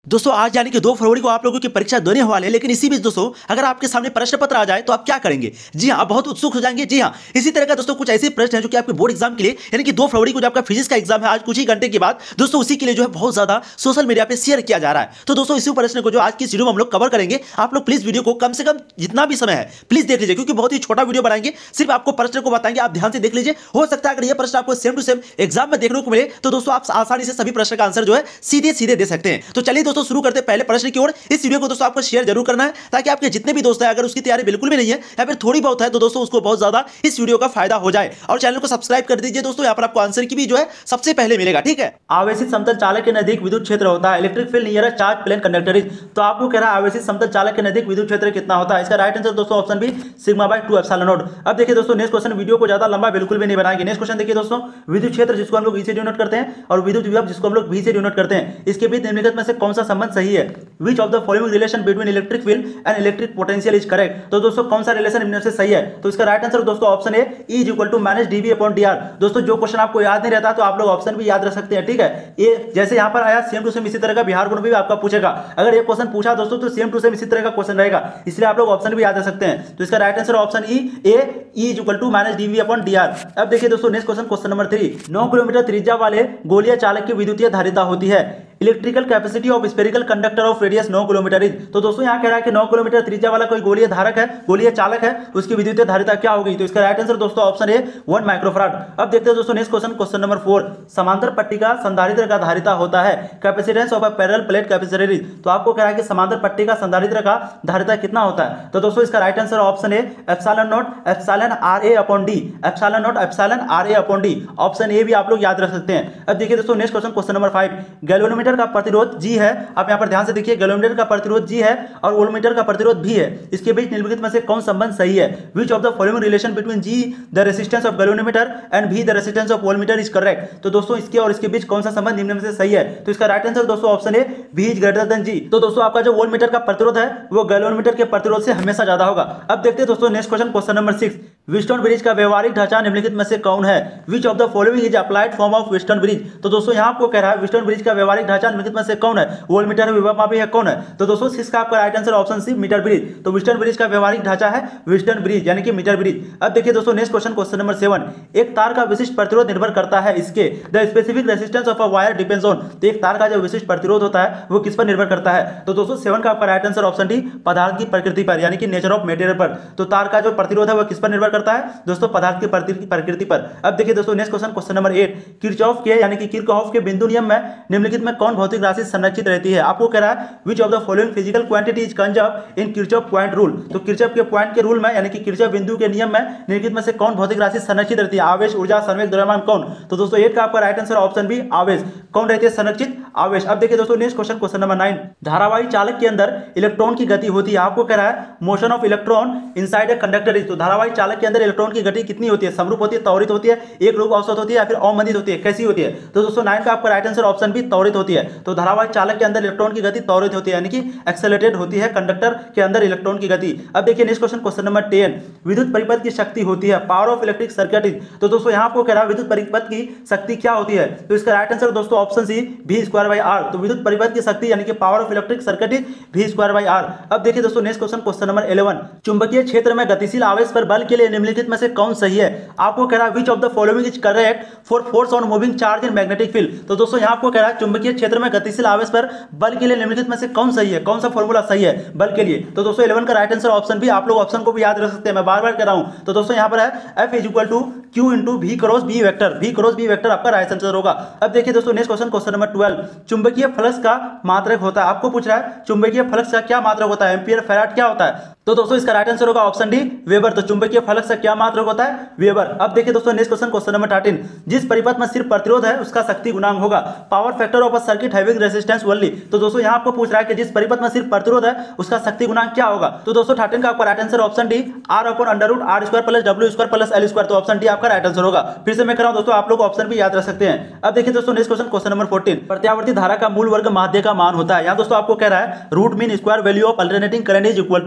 दोस्तों आज यानी कि 2 फरवरी को आप लोगों की परीक्षा देने वाले हैं, लेकिन इसी बीच दोस्तों अगर आपके सामने प्रश्न पत्र आ जाए तो आप क्या करेंगे? जी हाँ, आप बहुत उत्सुक हो जाएंगे। जी हाँ, इसी तरह का दोस्तों कुछ ऐसे प्रश्न हैं जो कि आपके बोर्ड एग्जाम के लिए यानी कि 2 फरवरी को जो आपका फिजिक्स का एग्जाम है आज कुछ ही घंटे के बाद दोस्तों उसी के लिए जो है बहुत ज्यादा सोशल मीडिया पे शेयर किया जा रहा है। तो दोस्तों इसी प्रश्न को जो आज की इस वीडियो में हम लोग कवर करेंगे, आप लोग प्लीज वीडियो को कम से कम जितना भी समय है प्लीज देख लीजिए, क्योंकि बहुत ही छोटा वीडियो बनाएंगे, सिर्फ आपको प्रश्न को बताएंगे, आप ध्यान से देख लीजिए। हो सकता है अगर ये प्रश्न आपको सेम टू सेम एग्जाम में देखने को मिले तो दोस्तों आप आसानी से सभी प्रश्न का आंसर जो है सीधे सीधे दे सकते हैं। तो चलिए दोस्तों शुरू करते हैं पहले प्रश्न की ओर। इस वीडियो को दोस्तों आपको शेयर जरूर करना है ताकि आपके जितने भी दोस्त हैं अगर उसकी तैयारी बिल्कुल भी नहीं है या फिर थोड़ी बहुत है तो दोस्तों उसको बहुत ज्यादा इस वीडियो का फायदा हो जाए। और चैनल को सब्सक्राइब कर दीजिए दोस्तों, यहाँ पर आपको आंसर की भी जो है सबसे पहले मिलेगा। ठीक है, आवेशित समतल चालक के नजदीक विद्युत क्षेत्र होता है, electric field near charge plane conductor is. तो आपको कह रहा है आवेशित समतल चालक के नजदीक विद्युत क्षेत्र कितना होता है? इसका राइट आंसर दोस्तों option B sigma by 2 epsilon naught. अब देखिए दोस्तों नेक्स्ट क्वेश्चन, वीडियो को ज्यादा लंबा बिल्कुल भी नहीं बनाएंगे। नेक्स्ट क्वेश्चन देखिए दोस्तों, विद्युत क्षेत्र जिसको हम लोग ई से डिनोट करते हैं और विद्युत विभव जिसको हम लोग वी से डिनोट करते हैं, इसके बीच निम्नलिखित में से कौन सा संबंध सही है? Which of the following relation between electric field and electric potential is correct. तो दोस्तों कौन सा रिलेशन इनमें से सही है? तो इसका राइट आंसर दोस्तों option A E is equal to minus DV upon D R. दोस्तों जो क्वेश्चन आपको याद नहीं रहता तो आप लोग ऑप्शन भी याद रख सकते हैं। ठीक है, ये जैसे यहाँ पर आया सेम टू सेम इसी तरह का बिहार गुण भी आपका पूछेगा। अगर ये क्वेश्चन पूछा दोस्तों तो सेम टू सेम इसी तरह का क्वेश्चन रहेगा, इसलिए आप लोग ऑप्शन भी याद रख सकते हैं। तो इसका right answer option E A E is equal to minus DV upon D R. अब देखिए दोस्तों next question, question number 3, 9 kilometre त्रिज्या वाले गोलीय चालक की विद्युतीय धारिता होती है, electrical capacity of spherical conductor of radius 9 kilometre is. तो दोस्तों यहाँ कह रहा है कि 9 किलोमीटर त्रिज्या वाला कोई गोलीय धारक है, गोलीय चालक है, उसकी विद्युतीय धारिता क्या होगी? तो इसका राइट आंसर दोस्तों ऑप्शन ए 1 माइक्रोफैराड। अब देखते हैं दोस्तों नेक्स्ट क्वेश्चन, क्वेश्चन नंबर 4, समांतर पट्टी का संधारित्र का धारिता होता है, capacitance of a parallel plate capacitor is. तो आपको कह रहा है कि समांतर पट्टी का संधारित्र का धारिता कितना होता है? तो दोस्तों इसका right answer option A epsilon naught epsilon R A upon D, epsilon naught epsilon R A upon D. Option A भी आप लोग याद रख सकते हैं। अब देखिए दोस्तों next question, question number 5, galvanometer का प्रतिरोध जी है, आप यहां पर ध्यान से देखिए, गैल्वेनोमीटर का प्रतिरोध जी है और वोल्टमीटर का प्रतिरोध भी है, इसके बीच निम्नलिखित में से कौन संबंध सही है? Which of the following relation between G the resistance of galvanometer and B the resistance of voltmeter is correct. तो दोस्तों इसके और इसके बीच कौन सा संबंध निम्न में से सही है? तो इसका राइट आंसर दोस्तों option A B is greater then जी। तो दोस्तों आपका जो वोल्टमीटर का प्रतिरोध है वो गैल्वेनोमीटर के प्रतिरोध से हमेशा ज्यादा होगा। अब देखते हैं दोस्तों next question, question number 6, Wheatstone bridge का व्यवहारिक ढांचा निम्नलिखित में से कौन है? Which of the following is applied form of Wheatstone bridge. तो दोस्तों यहाँ आपको कह रहा है व्हीटस्टोन ब्रिज का व्यवहारिक ढांचा निम्नलिखित में से कौन है? वोल्टमीटर है, विभव मापी है, कौन है? तो दोस्तों इसका आपका right answer option C metre bridge. तो व्हीटस्टोन ब्रिज का व्यवहारिक ढांचा है व्हीटस्टोन ब्रिज यानी कि मीटर ब्रिज। अब देखिए दोस्तों नेक्स्ट क्वेश्चन, क्वेश्चन नंबर 7, एक तार का विशिष्ट प्रतिरोध निर्भर करता है इसके, the specific resistance of a wire depends on. तो एक तार का जो विशिष्ट प्रतिरोध होता है वो किस पर निर्भर करता है? तो दोस्तों 7 का आपका राइट आंसर ऑप्शन डी पदार्थ की प्रकृति पर यानी कि नेचर ऑफ मटेरियल पर। तो तार का जो प्रतिरोध है वो किस पर निर्भर करता है? दोस्तों पदार्थ की प्रकृति पर। अब देखिए दोस्तों next question, question number 8, Kirchhoff के यानी कि किरचॉफ के बिंदु नियम में निम्नलिखित में कौन भौतिक राशि संरक्षित रहती है? आपको कह रहा है which of the following physical quantity is conserve in Kirchhoff point rule. तो किरचॉफ के पॉइंट के रूल में यानी कि किरचॉफ बिंदु के नियम में निम्नलिखित में से कौन भौतिक राशि संरक्षित रहती है? आवेश, ऊर्जा, संवेग, द्रव्यमान, कौन? तो दोस्तों 8 का आपका राइट आंसर ऑप्शन बी आवेश। कौन रहती है संरक्षित? आवेश। अब देखिए दोस्तों नेक्स्ट क्वेश्चन, क्वेश्चन नंबर 9, धारावाही चालक के अंदर इलेक्ट्रॉन की गति होती है, आपको कह रहा है motion of electron inside a conductor is. तो धारावाही चालक के अंदर इलेक्ट्रॉन की गति कितनी होती है? समरूप होती है, त्वरित होती है, एक रूप औसत होती है या फिर अवमंदित होती है? कैसी होती है? तो दोस्तों 9 का आपका राइट आंसर ऑप्शन बी त्वरित होती है। तो धारावाही चालक के अंदर इलेक्ट्रॉन की गति त्वरित होती है यानी कि एक्सेलरेटेड होती है कंडक्टर के अंदर इलेक्ट्रॉन की गति। अब देखिए नेक्स्ट क्वेश्चन, क्वेश्चन नंबर 10, विद्युत परिपथ की शक्ति होती है, power of electric circuit is. तो दोस्तों यहाँ आपको कह रहा है विद्युत परिपथ की शक्ति क्या होती है? तो इसका राइट आंसर दोस्तों option C v square by R. तो विद्युत परिपथ की शक्ति यानी कि power of electric circuit is v square by R. अब देखिए दोस्तों नेक्स्ट क्वेश्चन, क्वेश्चन नंबर 11, चुंबकीय क्षेत्र में गतिशील आवेश पर बल के लिए निम्नलिखित में से कौन सही है? आपको कह रहा है which of the following is correct for force on moving charge in magnetic field. तो दोस्तों यहाँ आपको कह रहा है चुंबकीय क्षेत्र में गतिशील आवेश पर बल के लिए निम्नलिखित में से कौन सही है? कौन सा फॉर्मूला सही है बल के लिए? तो दोस्तों 11 का राइट आंसर ऑप्शन भी, आप लोग ऑप्शन को भी याद रख सकते हैं, मैं बार बार कह रहा हूं। तो दोस्तों यहाँ पर है F is equal to Q into V cross B vector, V cross B vector आपका राइट आंसर होगा। अब देखिए दोस्तों नेक्स्ट क्वेश्चन, क्वेश्चन नंबर 12, चुंबकीय फ्लक्स का मात्रक होता है, आपको पूछ रहा है चुंबकीय फ्लक्स का क्या मात्रक होता है? एम्पियर, फैराड, क्या होता है? तो दोस्तों इसका राइट आंसर होगा ऑप्शन डी वेबर। तो चुंबकीय फ्लक्स का क्या मात्रक होता है? वेबर। अब देखिए दोस्तों नेक्स्ट क्वेश्चन, क्वेश्चन नंबर 13, जिस परिपथ में सिर्फ प्रतिरोध है उसका शक्ति गुणांक होगा, power factor of a circuit having resistance only. तो दोस्तों यहाँ आपको पूछ रहा है कि जिस परिपथ में सिर्फ प्रतिरोध है उसका शक्ति गुणांक क्या होगा? तो दोस्तों 13 का आपका right answer option D R upon under root R square plus W square plus L square. तो ऑप्शन डी आपका राइट आंसर होगा। फिर से मैं कह रहा हूं दोस्तों, आप लोग ऑप्शन भी याद रख सकते हैं। अब देखिए दोस्तों नेक्स्ट क्वेश्चन, क्वेश्चन नंबर 14, प्रत्यावर्ती धारा का मूल वर्ग माध्य का मान होता है। यहाँ दोस्तों आपको कह रहा है root mean square value of alternating current is equal to. तो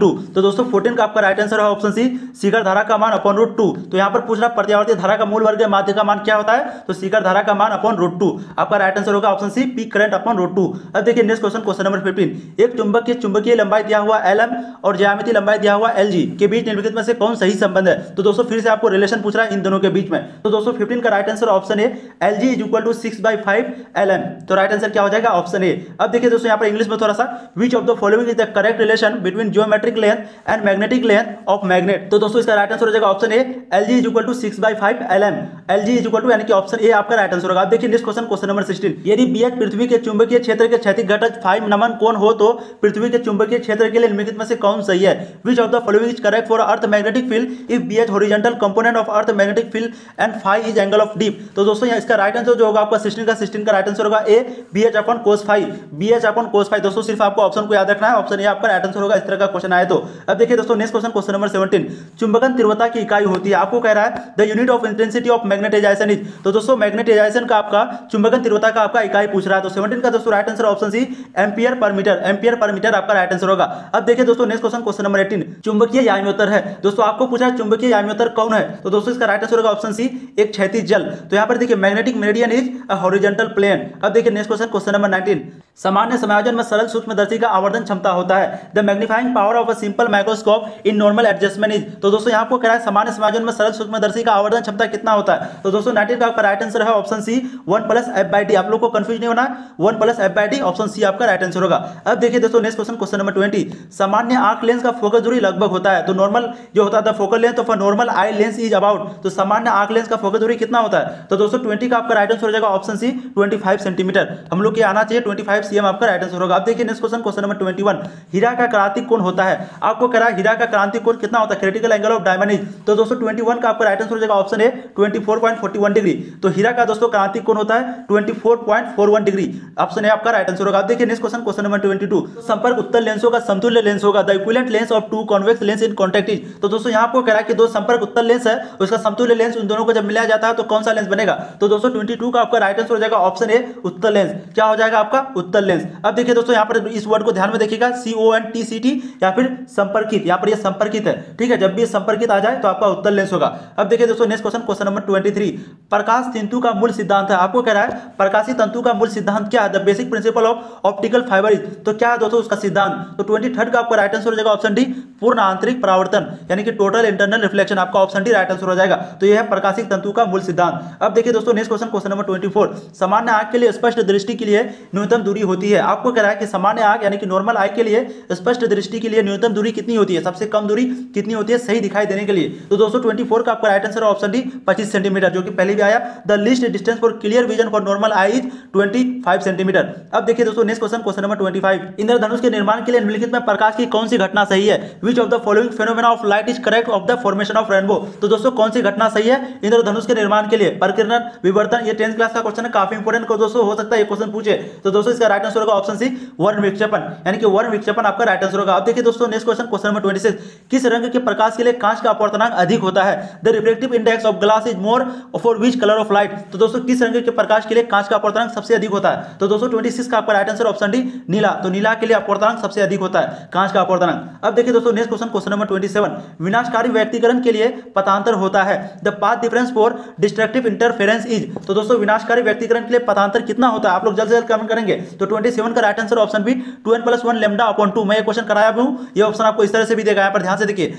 दोस्तों 14 का आपका राइट आंसर है ऑप्शन सी, शिखर धारा का मान अपॉन रूट 2। तो यहाँ पर पूछ रहा प्रत्यावर्ती धारा का मूल वर्ग माध्य का मान क्या होता है, तो शिखर धारा का मान अपॉन रूट 2। आपका राइट आंसर होगा option C, peak current upon root 2। अब देखिए नेक्स्ट क्वेश्चन, क्वेश्चन नंबर 15। एक चुंबक की चुंबकीय लंबाई दिया हुआ LM और ज्यामितीय लंबाई दिया हुआ LG के बीच निम्नलिखित में से कौन सही संबंध है। तो दोस्तों फिर से आपको रिलेशन पूछ रहा है इन दोनों के बीच में। तो दोस्तों 15 का right answer option A, LG is equal to 6/5 LM। तो राइट आंसर क्या हो जाएगा, ऑप्शन ए। अब देखिए दोस्तों यहाँ पर इंग्लिश में थोड़ा सा, which of the following is the correct relation between geometric length and magnetic length of magnet. तो दोस्तों इसका राइट आंसर हो जाएगा option A, LG is equal to 6/5 LM। LG is equal to यानी कि ऑप्शन ए आपका right answer होगा। अब देखिए नेक्स्ट क्वेश्चन, क्वेश्चन नंबर 16। यदि BH पृथ्वी के चुंबकीय क्षेत्र के क्षैतिज घटक फाई नमन कोण हो तो पृथ्वी के चुंबकीय क्षेत्र के लिए निम्नलिखित में से कौन सही है। Which of the following is correct for earth magnetic field if BH horizontal component of earth magnetic field and phi is angle of dip. तो दोस्तों यहाँ इसका राइट आंसर जो होगा आपका 16 का राइट आंसर होगा A, BH upon cos phi, BH upon cos phi. दोस्तों सिर्फ आपको ऑप्शन को याद रखना है, ऑप्शन ए आपका राइट आंसर होगा इस तरह का क्वेश्चन आए तो। अब देखिए दोस्तों नेक्स्ट क्वेश्चन, क्वेश्चन नंबर 17। चुंबकन तीव्रता की इकाई होती है, आपको कह रहा है the unit of intensity of magnetization is. तो दोस्तों मैग्नेटाइजेशन का आपका चुंबकन तीव्रता का आपका इकाई पूछ रहा है। तो 17 का दोस्तों right answer option C, ampere per metre, ampere per metre आपका राइट आंसर होगा। अब देखिए दोस्तों नेक्स्ट क्वेश्चन, क्वेश्चन नंबर 18। चुंबकीय याम्योत्तर है, दोस्तों आपको पूछा है चुंबकीय याम्योत्तर कौन है। तो दोस्तों इसका राइट आंसर होगा ऑप्शन सी, एक क्षैतिज जल। तो यहाँ पर देखिए magnetic meridian is a horizontal plane. अब देखिए नेक्स्ट क्वेश्चन, क्वेश्चन नंबर 19। सामान्य समायोजन में सरल सूक्ष्मदर्शी का आवर्धन क्षमता होता है, the magnifying power of a simple microscope in normal adjustment is. तो दोस्तों यहाँ आपको कह रहा है सामान्य समायोजन में सरल सूक्ष्मदर्शी का आवर्धन क्षमता कितना होता है। तो दोस्तों 19 का आपका राइट आंसर है ऑप्शन सी, 1 + f/d। आप लोग को कंफ्यूज नहीं होना, 1 + f/d ऑप्शन सी आपका राइट आंसर होगा। अब देखिए दोस्तों नेक्स्ट क्वेश्चन, क्वेश्चन नंबर 20। सामान्य आंख लेंस का फोकस दूरी लगभग होता है, तो नॉर्मल जो होता है focal length of a normal eye lens is about. तो सामान्य आंख लेंस का फोकस दूरी कितना होता है। तो दोस्तों 20 का आपका राइट आंसर हो जाएगा ऑप्शन सी, 25 सेंटीमीटर। हम लोग के आना चाहिए 25 cm आपका राइट आंसर होगा। अब देखिए नेक्स्ट क्वेश्चन, क्वेश्चन नंबर 21। हीरा का क्रांतिक कोण होता है, आपको कह रहा है हीरा का क्रांतिक कोण कितना होता है, critical angle of diamond is. तो दोस्तों 21 का आपका राइट आंसर हो जाएगा ऑप्शन ए, 24.41 डिग्री। तो हीरा का दोस्तों क्रांतिक कोण होता है 24.41 डिग्री, ऑप्शन ए आपका राइट आंसर होगा। अब देखिए नेक्स्ट क्वेश्चन, क्वेश्चन नंबर 22। संपर्क उत्तल लेंसों का समतुल्य लेंस होगा, the equivalent lens of two convex lens in contact is. तो दोस्तों यहाँ आपको कह रहा है कि दो संपर्क उत्तल लेंस है, उसका समतुल्य लेंस उन दोनों को जब मिलाया जाता है तो कौन सा लेंस बनेगा। तो दोस्तों 22 का आपका राइट आंसर हो जाएगा ऑप्शन ए, उत्तल लेंस। क्या हो जाएगा आपका, उत्तल लेंस। अब देखिए दोस्तों यहाँ पर इस वर्ड को ध्यान में देखिएगा, CONTCT या फिर संपर्कित, यहाँ पर ये संपर्कित है, ठीक है। जब भी संपर्कित आ जाए तो आपका उत्तल लेंस होगा। अब देखिए दोस्तों नेक्स्ट क्वेश्चन, क्वेश्चन नंबर 23। प्रकाश तंतु का मूल सिद्धांत है, आपको कह रहा है प्रकाशी तंतु का मूल सिद्धांत क्या है, the basic principle of optical fibre is. तो क्या है दोस्तों उसका सिद्धांत। तो 23 का आपका राइट आंसर हो जाएगा ऑप्शन डी, पूर्ण आंतरिक परावर्तन, यानी कि टोटल इंटरनल रिफ्लेक्शन, आपका ऑप्शन डी राइट आंसर हो जाएगा। तो यह है प्रकाशिक तंतु का मूल सिद्धांत। अब देखिए दोस्तों नेक्स्ट क्वेश्चन, क्वेश्चन नंबर 24। सामान्य आंख के लिए स्पष्ट दृष्टि के लिए न्यूनतम दूरी होती है, आपको कह रहा है कि सामान्य आंख यानी कि नॉर्मल आई के लिए स्पष्ट दृष्टि के लिए न्यूनतम दूरी कितनी होती है, सबसे कम दूरी कितनी होती है सही दिखाई देने के लिए। तो दोस्तों 24 का आपका राइट आंसर है ऑप्शन डी, 25 सेंटीमीटर, जो कि पहले भी आया। The least distance for clear vision for normal eye is 25 centimetre. अब देखिए दोस्तों नेक्स्ट क्वेश्चन, क्वेश्चन नंबर 25। इंद्रधनुष के निर्माण के लिए निम्नलिखित में प्रकाश की कौन सी घटना सही है, which of the following phenomena of light is correct of the formation of rainbow. तो दोस्तों कौन सी घटना सही है इंद्रधनुष के निर्माण के लिए, परिकिरण, विवर्तन। ये 10th क्लास का क्वेश्चन है, काफी इंपोर्टेंट को दोस्तों हो सकता है ये क्वेश्चन पूछे। तो दोस्तों इसका राइट आंसर होगा ऑप्शन सी, वर्ण विक्षेपण, यानी कि वर्ण विक्षेपण आपका राइट आंसर होगा। अब देखिए दोस्तों नेक्स्ट क्वेश्चन, क्वेश्चन नंबर 26। किस रंग के प्रकाश के लिए कांच का अपवर्तनांक अधिक होता है, the refractive index of glass is more for which colour of light. तो दोस्तों किस रंग के प्रकाश के लिए कांच का अपवर्तनांक सबसे अधिक होता है। तो दोस्तों 26 का आपका राइट आंसर ऑप्शन डी, नीला। तो नीला के लिए अपवर्तनांक सबसे अधिक होता है, कांच का अपवर्तनांक। अब देखिए दोस्तों नेक्स्ट क्वेश्चन, क्वेश्चन नंबर 27। विनाशकारी व्यक्तिकरण के लिए पथांतर होता है, the path difference for destructive interference is. तो दोस्तों विनाशकारी व्यक्तिकरण के लिए पथांतर कितना होता है, आप लोग जल्द से जल्द कमेंट करेंगे। तो 27 का right answer option B, 2n+1 lambda upon 2। मैं ये क्वेश्चन कराया हूं, ये ऑप्शन आपको इस तरह से भी देगा, यहाँ पर ध्यान से देखिए,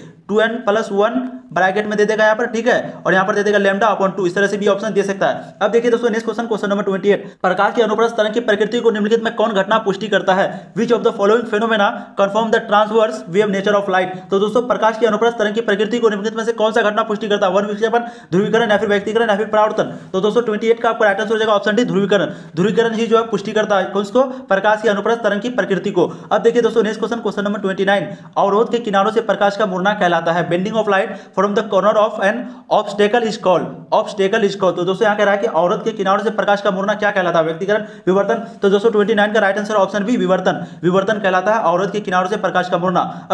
2n+1 ब्रैकेट में दे देगा यहाँ पर, ठीक है, और यहाँ पर दे देगा लैम्डा अपॉन 2, इस तरह से भी ऑप्शन दे सकता है। अब देखिए दोस्तों नेक्स्ट क्वेश्चन, क्वेश्चन नंबर 28। प्रकाश की अनुप्रस्थ तरंग की प्रकृति को निम्नलिखित में कौन घटना पुष्टि करता है, which of the following phenomena confirm the transverse wave nature of light. तो दोस्तों प्रकाश की अनुप्रस्थ तरंग की प्रकृति को निम्नलिखित में से कौन सा घटना पुष्टि करता है, वर्ण विक्षेपण, ध्रुवीकरण या फिर व्यक्तिकरण या फिर परावर्तन। तो दोस्तों 28 का आपका राइट आंसर हो जाएगा ऑप्शन डी, ध्रुवीकरण। ध्रुवीकरण ही जो है पुष्टि करता है उसको, प्रकाश की अनुप्रस्थ तरंग की प्रकृति को। अब देखिए दोस्तों नेक्स्ट क्वेश्चन, क्वेश्चन नंबर 29। अवरोध के किनारों से प्रकाश का मुड़ना कहलाता है, bending of light from the corner of an obstacle is called, obstacle is called. तो दोस्तों यहाँ कह रहा है कि अवरोध के किनारों से प्रकाश का मुड़ना क्या कहलाता है, व्यक्तिकरण, विवर्तन। तो दोस्तों 29 का राइट आंसर ऑप्शन बी, विवर्तन, विवर्तन कहलाता है अवरोध के किनारों से प्रकाश का मुड़ना। अब देखिए नेक्स्ट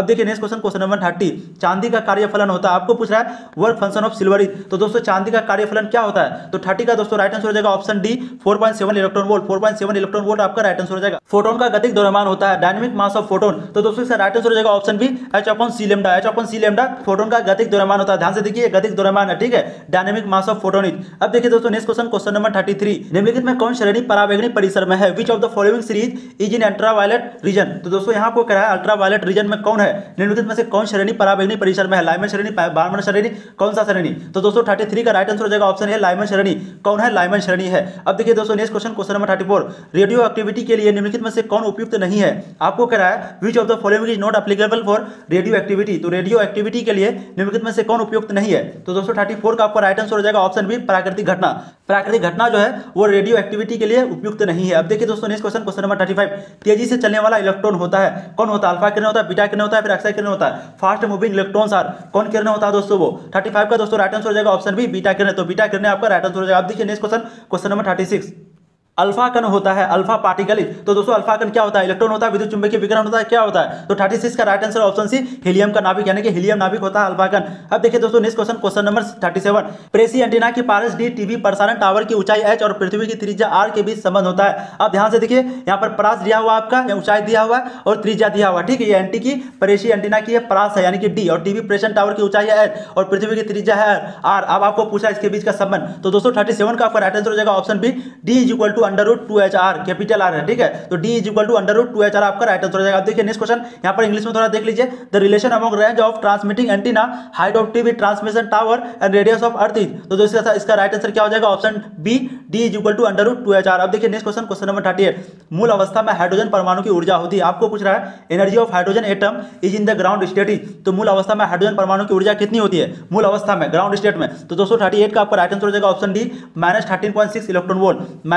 क्वेश्चन क्वेश्चन नंबर 30, चांदी का कार्यफलन होता है, आपको पूछ रहा है work function of silver is. तो दोस्तों चांदी का कार्यफलन क्या होता है? तो 30 का दोस्तों राइट आंसर हो जाएगा option D 4.7 electron volt. 4.7 electron volt आपका राइट आंसर हो जाएगा। फोटोन का गतिज द्रव्यमान होता है, डायनेमिक मास ऑफ फोटोन। तो दोस्तों इसका राइट आंसर हो जाएगा option B h/c lambda. h/c lambda photon का गतिज द्रव्यमान होता है। ध्यान से देखिए गतिज द्रव्यमान है, ठीक है, dynamic mass of photon is. अब देखिए दोस्तों नेक्स्ट क्वेश्चन क्वेश्चन नंबर 33, निम्नलिखित में कौन श्रेणी पराबैंगनी परिसर में है? Which of the following series is in ultraviolet region. तो दोस्तों यहाँ को कह रहा है अल्ट्रावायलेट रीजन में कौन है? निम्नलिखित में से कौन श्रेणी पराबैंगनी परिसर में है? लाइमन श्रेणी, बार्मन श्रेणी, कौन सा श्रेणी? तो दोस्तों 33 का राइट आंसर हो जाएगा ऑप्शन है लाइमन श्रेणी। कौन है? लाइमन श्रेणी है। अब देखिए दोस्तों next question question number 34, radioactivity के लिए निम्नलिखित में से कौन उपयुक्त नहीं है? आपको कह रहा है which of the following is not applicable for radioactivity. तो रेडियो एक्टिविटी के लिए निम्नलिखित में से कौन उपयुक्त नहीं है? तो दोस्तों 34 का आपका राइट आंसर हो जाएगा ऑप्शन बी प्राकृतिक घटना। प्राकृतिक घटना जो है वो रेडियो एक्टिविटी के लिए उपयुक्त नहीं है। अब देखिए दोस्तों नेक्स्ट क्वेश्चन क्वेश्चन नंबर 35, तेजी से चलने वाला इलेक्ट्रॉन होता है, कौन होता है? अल्फा किरण होता है, बीटा किरण होता है, फिर एक्सा किरण होता है। फास्ट मूविंग इलेक्ट्रॉन्स आर, कौन किरण होता है दोस्तों? वो 35 का दोस्तों राइट आंसर हो जाएगा ऑप्शन बी बीटा किरण। तो बीटा किरण आपका राइट आंसर हो जाएगा। अब देखिए next question question number 36, alpha कण होता है, अल्फा पार्टिकल। तो दोस्तों अल्फा कण क्या होता है? इलेक्ट्रॉन होता है, विद्युत चुंबकीय विकिरण होता है, क्या होता है? तो 36 का right answer option C helium का नाभिक, यानी कि हीलियम नाभिक होता है अल्फा कण। अब देखिए दोस्तों नेक्स्ट क्वेश्चन क्वेश्चन नंबर 37, प्रेसी एंटीना की पारस डी टीवी प्रसारण टावर की ऊंचाई h और पृथ्वी की त्रिज्या r के बीच संबंध होता है। अब ध्यान से देखिए यहाँ पर परास दिया हुआ आपका, ऊंचाई दिया हुआ है और त्रिज्या दिया हुआ, ठीक है। ये एंटी की प्रेसी एंटीना की परास है यानी कि d, और टीवी प्रेषण टावर की ऊंचाई है h और पृथ्वी की त्रिज्या है r। अब आपको पूछा इसके बीच का संबंध। तो दोस्तों 37 का आपका राइट आंसर हो जाएगा option B d = √2h r, capital R है, ठीक है। तो d = √2h r आपका राइट आंसर हो जाएगा। अब देखिए नेक्स्ट क्वेश्चन यहाँ पर इंग्लिश में थोड़ा देख लीजिए, the relation among range of transmitting antenna, height of TV transmission tower and radius of earth is. तो दोस्तों इसका राइट आंसर क्या हो जाएगा? Option B d = √2h r। अब देखिए नेक्स्ट क्वेश्चन क्वेश्चन नंबर 38, मूल अवस्था में हाइड्रोजन परमाणु की ऊर्जा होती है। आपको पूछ रहा है energy of hydrogen atom is in the ground state is. तो मूल अवस्था में हाइड्रोजन परमाणु की ऊर्जा कितनी होती है? मूल अवस्था में, ग्राउंड स्टेट में। तो दोस्तों 38 का आपका राइट आंसर हो जाएगा option D -13.6 electron volt.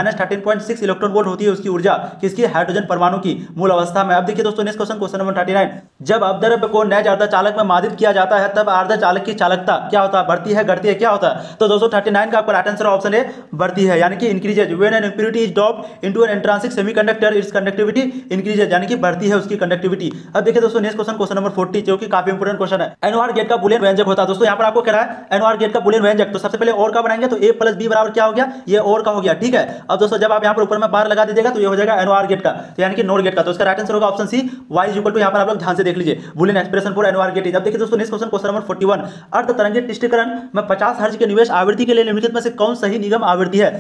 -13.6 electron volt होती है उसकी ऊर्जा, किसकी? हाइड्रोजन परमाणु की मूल अवस्था में। अब देखिए दोस्तों नेक्स्ट क्वेश्चन क्वेश्चन नंबर 39, जब अपद्रव्य को नए अर्धचालक में मादित किया जाता है तब अर्धचालक की चालकता क्या होता है? बढ़ती है, घटती है, क्या होता है? तो दोस्तों 39 का आपका राइट आंसर ऑप्शन ए बढ़ती है, यानी कि increases. When an impurity is dropped into an intrinsic semiconductor its conductivity increases, यानी कि बढ़ती है उसकी कंडक्टिविटी। अब देखिए दोस्तों नेक्स्ट क्वेश्चन क्वेश्चन नंबर 40, जो कि काफी इंपोर्टेंट क्वेश्चन है। एनओआर गेट का बूलियन व्यंजक होता है। दोस्तों यहाँ पर आपको कह रहा है एनओआर गेट का बूलियन व्यंजक, तो सबसे पहले और का बनाएंगे तो a + b बराबर क्या हो गया? ये और का हो गया, ठीक है। अब दोस्तों जब आप यहाँ पर ऊपर में बार लगा दीजिएगा तो ये हो जाएगा एनओआर गेट का, तो यानी कि नोर गेट का। तो इसका राइट आंसर होगा ऑप्शन सी y = यहाँ पर आप लोग ध्यान से देख लीजिए Boolean expression for NOR gate is. अब देखिए दोस्तों नेक्स्ट क्वेश्चन क्वेश्चन नंबर 41, अर्ध तरंगित तुष्टीकरण में 50 हर्ट्ज के निवेश आवृत्ति के लिए निम्नलिखित में से कौन सही निर्गम आवृत्ति है?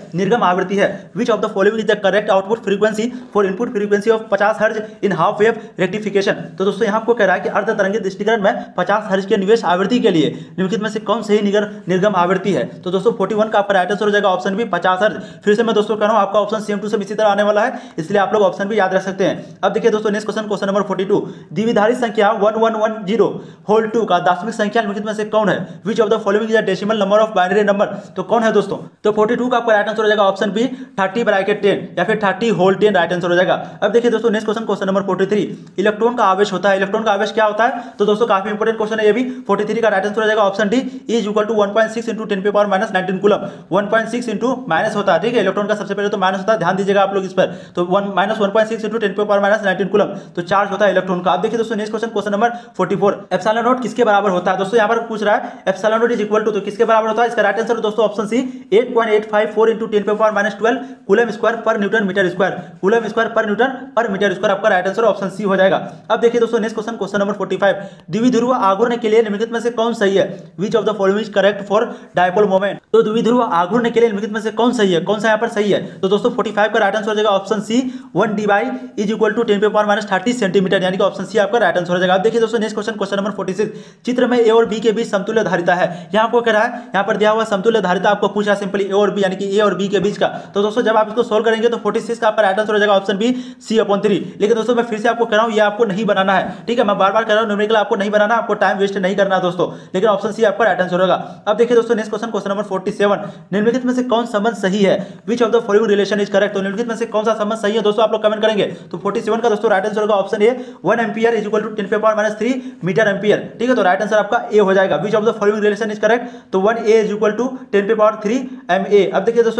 Which of the following is the correct output frequency for input frequency of 50 hertz in half wave rectification. तो दोस्तों यहाँ आपको कह रहा है कि अर्ध तरंगित तुष्टीकरण में 50 हर्ट्ज के निवेश आवृत्ति के लिए निम्नलिखित में से कौन सही निर्गम आवृत्ति है? तो दोस्तों 41 का आपका राइट आंसर हो जाएगा ऑप्शन बी 50 हर्ट्ज। फिर से मैं दोस्तों कह रहा हूँ आपका ऑप्शन सेम टू सेम इसी तरह आने वाला है, इसलिए आप लोग ऑप्शन भी याद रख सकते हैं। अब देखिए दोस्तों नेक्स्ट क्वेश्चन क्वेश्चन नंबर 42, द्विधारी संख्या 1110 होल 2 का दशमिक संख्या निम्नलिखित में से कौन है? Which of the following is the decimal number of binary number. तो कौन है दोस्तों? तो 42 का आपका राइट आंसर हो जाएगा ऑप्शन बी 30/10 या फिर 30 होल 10 राइट आंसर हो जाएगा। अब देखिए दोस्तों next question question number 43, electron का आवेश होता है। इलेक्ट्रॉन का आवेश क्या होता है? तो दोस्तों काफी इंपोर्टेंट क्वेश्चन है ये भी। 43 का राइट आंसर हो जाएगा option D E = 1.6 × 10⁻⁻19 coulomb. 1.6 into minus होता है, ठीक है। इलेक्ट्रॉन का सबसे पहले तो माइनस होता है, ध्यान दीजिएगा आप लोग इस पर। तो -1.6 × 10⁻⁻19 कूलम तो चार्ज होता है इलेक्ट्रॉन का। अब देखिए दोस्तों next question question number 44, epsilon naught किसके बराबर होता है? दोस्तों यहाँ पर पूछ रहा है एप्सिलॉन नॉट = तो किसके बराबर होता है? इसका राइट आंसर दोस्तों ऑप्शन सी 8.854 × 10⁻12 कूलम स्क्वायर पर newton metre square. Coulomb square पर न्यूटन पर मीटर स्क्वायर आपका राइट आंसर ऑप्शन सी हो जाएगा। अब देखिए दोस्तों नेक्स्ट क्वेश्चन क्वेश्चन नंबर 45, द्विध्रुव आघूर्ण के लिए निम्नलिखित में से कौन सही है? Which of the following is correct for dipole moment. तो द्विध्रुव आघूर्ण के लिए निम्नलिखित में से कौन सही है? कौन सा यहाँ पर सही है? तो दोस्तों 45 का राइट आंसर हो जाएगा ऑप्शन सी 1d = 10⁻30 सेंटीमीटर, यानी कि ऑप्शन सी आपका राइट आंसर हो जाएगा। अब देखिए दोस्तों नेक्स्ट क्वेश्चन क्वेश्चन नंबर 46, चित्र में ए और बी के बीच समतुल्य धारिता है। यहाँ आपको कह रहा है यहाँ पर दिया हुआ समतुल्य धारिता आपको पूछा सिंपली ए और बी, यानी कि ए और बी के बीच का। तो दोस्तों जब आप इसको सोल्व करेंगे तो 46 का आपका राइट आंसर हो जाएगा ऑप्शन बी C/3। लेकिन दोस्तों मैं फिर से आपको कह रहा हूँ ये आपको नहीं बनाना है, ठीक है। मैं बार बार कह रहा हूँ न्यूमेरिकल आपको नहीं बनाना, आपको टाइम वेस्ट नहीं करना दोस्तों, लेकिन ऑप्शन सी आपका राइट आंसर होगा। अब देखिए दोस्तों नेक्स्ट क्वेश्चन क्वेश्चन नंबर 47, निम्नलिखित में से कौन संबंध सही है? Which of the following relation is correct. तो निम्नलिखित में से कौन सा संबंध सही है दोस्तों आप लोग कमेंट करेंगे। तो 47 का दोस्तों राइट आंसर होगा option A 1 ampere = 10⁻³ metre ampere, ठीक है। तो राइट आंसर आपका ए हो जाएगा। Which of the following relation is correct. तो 1A = 10⁻³ MA। अब देखिए दोस्तों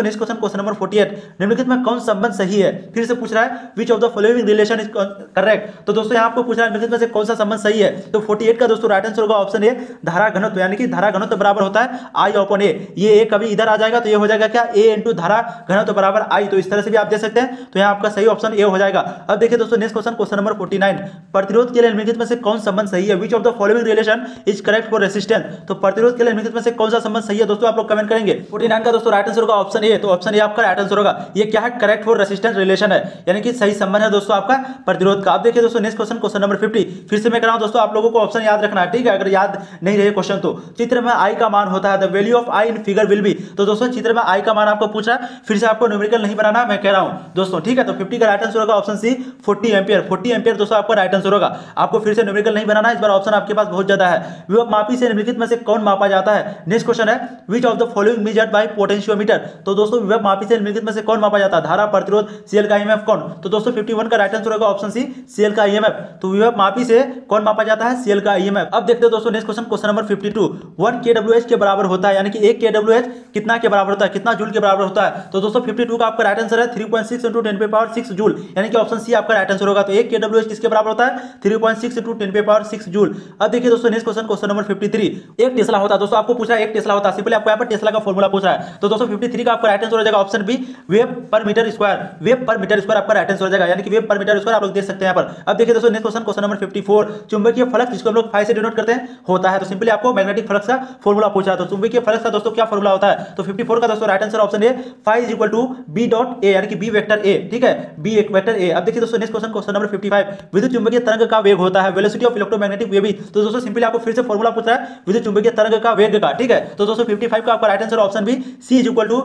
नेक्स्ट क्वेश्चन क्वेश्चन नंबर 48, निम्नलिखित में कौन संबंध सही है। फिर से पूछ रहा है which of the following relation is correct. तो दोस्तों यहाँ आपको पूछ रहा है निम्नलिखित में से कौन सा संबंध सही है। तो 48 का दोस्तों राइट आंसर होगा ऑप्शन ए, धारा घनत्व, यानी कि धारा घनत्व बराबर होता है आई अपॉन ए। ये ए कभी इधर आ जाएगा तो ये हो जाएगा क्या, ए इंटू धारा घनत्व बराबर आई। तो इस तरह से भी आप दे सकते हैं, तो यहाँ आपका सही ऑप्शन ए हो जाएगा। अब देखिए दोस्तों नेक्स्ट क्वेश्चन क्वेश्चन नंबर 49, प्रतिरोध के लिए निम्नलिखित में से कौन संबंध सही है। Which of the following relation is correct for resistance. तो प्रतिरोध के लिए निम्नलिखित में से कौन सा संबंध सही है दोस्तों, आप लोग कमेंट करेंगे। 49 का दोस्तों राइट आंसर होगा ऑप्शन ए। तो ऑप्शन ए आपका राइट आंसर होगा। ये क्या है, करेक्ट फॉर रेसिस्टेंस रिलेशन है, यानी कि सही संबंध है दोस्तों आपका प्रतिरोध का। अब देखिए दोस्तों नेक्स्ट क्वेश्चन क्वेश्चन नंबर 50, फिर से मैं कह रहा हूं दोस्तों आप लोगों को ऑप्शन याद रखना है, ठीक है। अगर याद नहीं रहे क्वेश्चन तो चित्र में आई का मान होता है, the value of I in figure will be. तो दोस्तों चित्र में आई का मान आपको पूछ रहा है, फिर से आपको न्यूमेरिकल नहीं बनाना, मैं कह रहा हूं दोस्तों, ठीक है। तो 50 का राइट आंसर होगा ऑप्शन सी 40 एम्पियर। 40 एम्पियर दोस्तों आपका राइट आंसर होगा। आपको फिर से न्यूमेरिकल नहीं बनाना, इस बार ऑप्शन आपके पास बहुत ज्यादा है। विभव मापी से निम्नलिखित में से कौन मापा जाता है। नेक्स्ट क्वेश्चन है which of the following measured by potentiometer. तो दोस्तों विभव मापी से निम्नलिखित में से कौन मापा जाता है, धारा, प्रतिरोध, सीएल का ईएमएफ कौन। तो दोस्तों 51 का राइट आंसर होगा ऑप्शन सी सीएल का ईएमएफ। तो विभव मापी से कौन मापा जाता है, सीएल का ईएमएफ। अब देखते हैं दोस्तों next question question number 52, 1 kWh के बराबर होता है, यानी कि 1 kWh कितना के बराबर होता है, कितना जूल के बराबर होता है। तो दोस्तों 52 का आपका राइट आंसर है 3.6 × 10⁶ जूल, यानी कि ऑप्शन सी आपका राइट आंसर होगा। तो 1 kWh किसके बराबर होता है, 3.6 × 10⁶ जूल। अब देखिए दोस्तों नेक्स्ट क्वेश्चन क्वेश्चन नंबर 53, एक टेस्ला होता है। दोस्तों आपको पूछा है एक टेस्ला होता है, सिंपली आपको यहाँ पर टेस्ला का फॉर्मूला पूछ रहा है। तो दोस्तों 53 का आपका राइट आंसर हो जाएगा ऑप्शन बी वेव पर मीटर स्क्वायर। वेव पर मीटर स्क्वायर आपका राइट आंसर हो जाएगा, यानी कि वेव पर मीटर स्क्वायर आप लोग देख सकते हैं यहाँ पर। अब देखिए दोस्तों नेक्स्ट क्वेश्चन क्वेश्चन नंबर 54, चुंबकीय फ्लक्स जिसको हम लोग फाई से डिनोट करते हैं होता है। तो सिंपली आपको मैग्नेटिक फ्लक्स का फॉर्मूला पूछा है। तो चुंबकीय फ्लक्स का दोस्तों क्या फॉर्मूला होता है। तो 54 का दोस्तों right answer option A phi is equal to B dot A, यानी कि बी वेक्टर ए, ठीक है, बी एक वेक्टर ए। अब देखिए दोस्तों नेक्स्ट क्वेश्चन क्वेश्चन नंबर 55, विद्युत चुंबकीय तरंग का वेग होता है वेलोसिटी ऑफ इलेक्ट्रोमैग्नेटिक वेव। तो दोस्तों सिंपली आपको फिर से फॉर्मूला पूछ रहा है विद्युत चुंबकीय तरंग का वेग का, ठीक है। तो दोस्तों 55 का आपका right answer option B C is equal to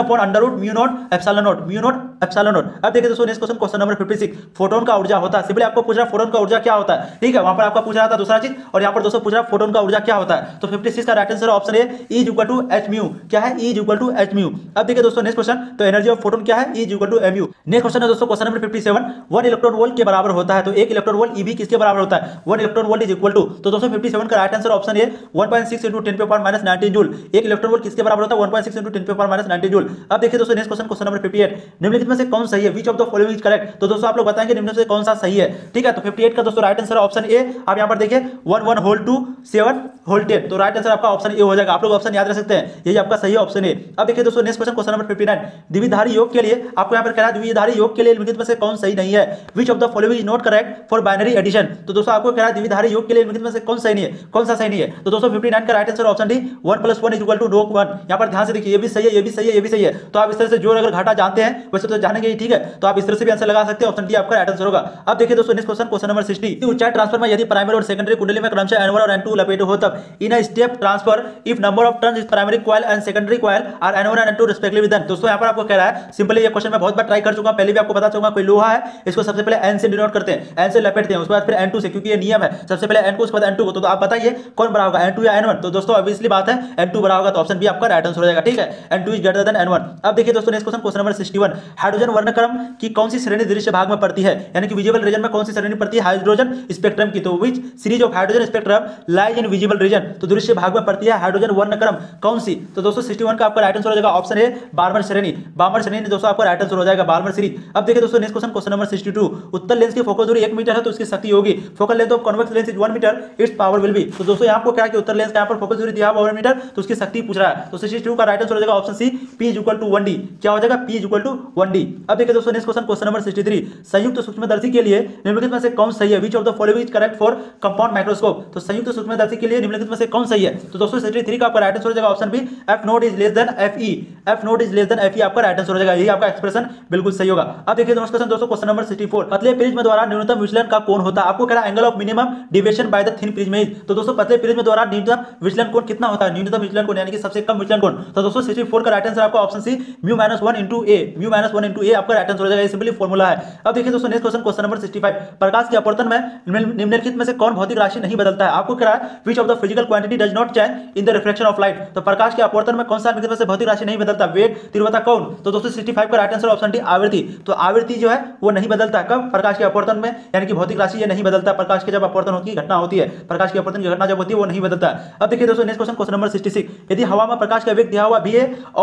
1/√μ0 ε0। अब देखिए दोस्तों next question question number 56, photon का ऊर्जा होता है। सिंपली आपको पूछ रहा है फोटोन का ऊर्जा क्या होता है, ठीक है। वहां पर आपका पूछ रहा था दूसरा चीज, और यहाँ पर दोस्तों पूछ रहा है फोटोन का ऊर्जा क्या होता है। तो 56 का right answer option A E is equal to hμ, क्या है, E is equal to hμ। अब देखिए दोस्तों नेक्स्ट क्वेश्चन, तो एनर्जी ऑफ फोटोन क्या है, E is equal to mu। Next question है दोस्तों क्वेश्चन नंबर 57, 1 इलेक्ट्रॉन वोल्ट के बराबर होता है। तो 1 इलेक्ट्रॉन वोल्ट EV किसके बराबर होता है, 1 electron volt is equal to. तो दोस्तों 57 का right answer option A 1.6 × 10⁻⁻19 joule. 1 electron volt किसके बराबर होता है, 1.6 × 10⁻⁻19 जूल। अब देखिए दोस्तों नेक्स्ट क्वेश्चन क्वेश्चन नंबर 58, निम्नलिखित में से कौन सही है, which of the following is correct. तो दोस्तों आप लोग बताएंगे निम्न से कौन सा सही है, ठीक है। तो 58 का दोस्तों राइट आंसर ऑप्शन ए, आप यहाँ पर देखिए 1 होल 2 7 होल 10। तो राइट आंसर आपका ऑप्शन ए हो जाएगा। आप लोग ऑप्शन याद रख सकते हैं, यही आपका सही ऑप्शन है। अब देखिए दोस्तों नेक्स्ट क्वेश्चन क्वेश्चन नंबर 59, द्विधारी योग के लिए आपको यहाँ पर कह रहा है द्विधारी योग के लिए निम्नलिखित में से कौन सही नहीं है, which of the following is not correct for binary addition. तो दोस्तों आपको कह रहा है द्विधारी योग के लिए निम्नलिखित में से कौन सही नहीं है, कौन सा सही नहीं है। तो दोस्तों 59 का राइट आंसर ऑप्शन डी 1 + 1 = 1। यहाँ पर ध्यान से देखिए, ये भी सही है, ये भी सही है, ये भी सही है। तो आप इस तरह से जोड़ अगर घाटा जानते हैं वैसे तो जानेंगे ही, ठीक है। तो आप इस तरह से भी आंसर लगा सकते हैं, ऑप्शन डी आपका राइट आंसर होगा। अब देखिए दोस्तों नेक्स्ट क्वेश्चन क्वेश्चन नंबर 60, ऊंचाई ट्रांसफर में यदि प्राइमरी और सेकेंडरी कुंडली में क्रमशः N1 और N2 लपेटे हो तब in a step transfer if number of turns is primary coil and secondary coil are N1 and N2 respectively then. दोस्तों यहाँ पर आपको कह रहा है सिंपली, ये क्वेश्चन मैं बहुत बार ट्राई कर चुका हूं, पहले भी आपको बता चुका, कोई लोहा है इसको सबसे पहले N से डिनोट करते हैं, N से लपेटते हैं, उसके बाद फिर N2 से, क्योंकि ये नियम है, सबसे पहले N को उसके बाद N2 को। तो आप बताइए कौन बड़ा होगा, N2 या N1। तो दोस्तों ऑब्वियसली बात है N2 बड़ा होगा, तो ऑप्शन बी आपका राइट आंसर हो जाएगा, ठीक है। N2 is greater then N1। अब देखिए दोस्तों next question question number 61, hydrogen वर्णक्रम की कौन सी श्रेणी दृश्य भाग में पड़ती है, यानी कि विजिबल रीजन में कौन सी श्रेणी पड़ती है हाइड्रोजन स्पेक्ट्रम की। तो which series of hydrogen spectrum lies in visible region. तो दृश्य भाग में पड़ती है हाइड्रोजन वर्णक्रम कौन सी। तो दोस्तों 61 का आपका राइट आंसर हो जाएगा ऑप्शन ए बार्मर श्रेणी। बार्मर श्रेणी दोस्तों आपका राइट आंसर हो जाएगा, बार्मर सीरीज। अब देखिए दोस्तों नेक्स्ट क्वेश्चन क्वेश्चन नंबर 62, उत्तल लेंस की फोकल दूरी 1 मीटर है तो उसकी शक्ति होगी, focal length of convex lens is 1 metre, its power will be. तो दोस्तों यहाँ आपको क्या है कि उत्तल लेंस का यहाँ पर फोकल दूरी दिया हुआ 1 मीटर, तो उसकी शक्ति पूछ रहा है। तो 62 का राइट आंसर हो जाएगा ऑप्शन सी P = 1D। क्या हो जाएगा, P = 1D। अब देखिए दोस्तों नेक्स्ट क्वेश्चन क्वेश्चन नंबर 63, संयुक्त सूक्ष्मदर्शी के लिए निम्नलिखित में से कौन सही है, which of the following is correct for compound microscope. तो संयुक्त सूक्ष्मदर्शी के लिए निम्नलिखित में से कौन सही है। तो दोस्तों 63 का आपका राइट आंसर हो जाएगा option B F0 is less than FE। F0 is less than FE आपका राइट आंसर हो जाएगा, यही आपका एक्सप्रेशन बिल्कुल सही होगा। अब देखिए दोस्तों क्वेश्चन नंबर 64, पतले प्रिज्म द्वारा न्यूनतम विचलन का कोण होता है। आपको कह रहा है angle of minimum deviation by the thin prism is. तो दोस्तों पतले प्रिज्म द्वारा न्यूनतम विचलन कोण कितना होता है, न्यूनतम विचलन कोण यानी कि सबसे कम विचलन कोण। तो दोस्तों 64 का राइट आंसर आपका ऑप्शन सी μ - 1 * a, μ - 1 * a आपका राइट आंसर हो जाएगा, ये सिंपली फार्मूला है। अब देखिए दोस्तों नेक्स्ट क्वेश्चन क्वेश्चन नंबर 65, प्रकाश के अपवर्तन में निम्नलिखित में से कौन भौतिक राशि नहीं बदलता है। आपको कह रहा है which of the physical quantity does not change in the reflection of light. तो प्रकाश के अपवर्तन में कौन सा निम्नलिखित में से भौतिक राशि नहीं बदलता, वेग, तीव्रता, कौन। तो दोस्तों 65 का राइट आंसर ऑप्शन डी आवृत्ति। तो आवृत्ति जो है वो नहीं बदलता, कब, प्रकाश के अपवर्तन में, यानी कि भौतिक राशि ये नहीं बदलता। प्रकाश के जब अपवर्तन होती है, घटना होती है, प्रकाश के अपवर्तन की घटना जब होती है वो नहीं बदलता। अब देखिए दोस्तों नेक्स्ट क्वेश्चन क्वेश्चन नंबर 66, यदि हवा में प्रकाश का वेग दिया हुआ भी है और पानी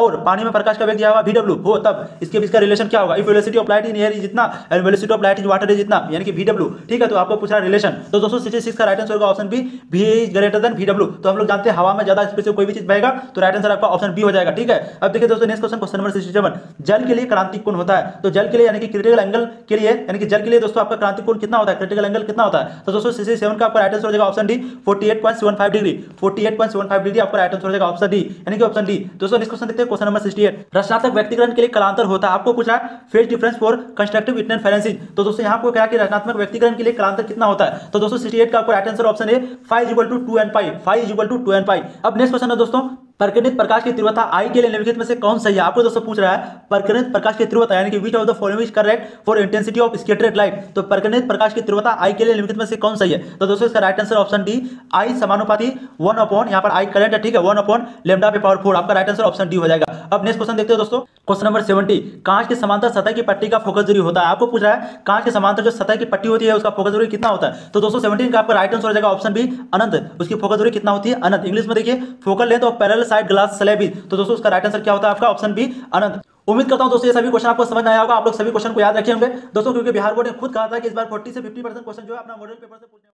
में प्रकाश का वेग दिया हुआ VW हो, तब इसके बीच का रिलेशन क्या होगा? If velocity of light in air is जितना and velocity of light in water is जितना, यानी कि VW। ठीक है, तो आपको पूछ रहा है रिलेशन। तो दोस्तों 66 का राइट आंसर होगा option B, V is greater than VW। तो हम लोग जानते हैं हवा में ज्यादा स्पीड से कोई भी चीज बहेगा तो राइट आंसर आपका ऑप्शन बी हो जाएगा। ठीक है, अब देखिए दोस्तों नेक्स्ट क्वेश्चन, क्वेश्चन नंबर 67, जल के लिए क्रांतिक कोण होता है। तो जल के लिए यानी कि क्रिटिकल एंगल के लिए, यानी कि जल के लिए दोस्तों आपका क्रांतिक कोण कितना होता है, क्रिटिकल एंगल कितना होता है? तो दोस्तों 67 का आपका राइट आंसर हो जाएगा ऑप्शन डी, 48.75 डिग्री। 48.75 डिग्री आपका राइट आंसर हो जाएगा ऑप्शन डी, यानी कि ऑप्शन डी। दोस्तों नेक्स्ट क्वेश्चन देखते हैं, क्वेश्चन नंबर 68, रचनात्मक व्यक्तिकरण के लिए कालांतर होता है। आपको पूछ रहा है phase difference for constructive interferences. तो दोस्तों यहाँ आपको क्या कि रचनात्मक व्यक्तिकरण के लिए कालांतर कितना होता है? तो दोस्तों 68 का आपको right answer option A 5 = 2 n pi, 5 = 2 n pi. अब नेक्स्ट क्वेश्चन है दोस्तों, प्रकीर्णित प्रकाश की तीव्रता I के लिए निम्नलिखित में से कौन सही है? आपको दोस्तों पूछ रहा है प्रकीर्णित प्रकाश की तीव्रता, यानी कि which of the following is correct for intensity of scattered light. तो प्रकीर्णित प्रकाश की तीव्रता I के लिए निम्नलिखित में से कौन सही है? तो दोस्तों इसका right answer option D, I समानुपाती 1 अपॉन, यहाँ पर I करंट है, ठीक है, 1 अपॉन लैम्डा पे पावर 4। आपका राइट आंसर ऑप्शन डी हो जाएगा। अब नेक्स्ट क्वेश्चन देखते हैं दोस्तों, क्वेश्चन नंबर 70, कांच के समांतर सतह की पट्टी का फोकस दूरी होता है। आपको पूछ रहा है कांच के समांतर जो सतह की पट्टी होती है उसका फोकस दूरी कितना होता है? तो दोस्तों 17 का आपका राइट आंसर हो जाएगा ऑप्शन बी, अनंत। उसकी फोकस दूरी कितना होती है? अनंत। इंग्लिश में देखिए focal length of parallel side glass slab. तो दोस्तों उसका राइट आंसर क्या होता है आपका? ऑप्शन बी, अनंत। उम्मीद करता हूं दोस्तों ये सभी क्वेश्चन आपको समझ में आया होगा, आप लोग सभी क्वेश्चन को याद रखे होंगे दोस्तों, क्योंकि बिहार बोर्ड ने खुद कहा था कि इस बार 40 से 50% क्वेश्चन जो है अपना मॉडल पेपर से पूछने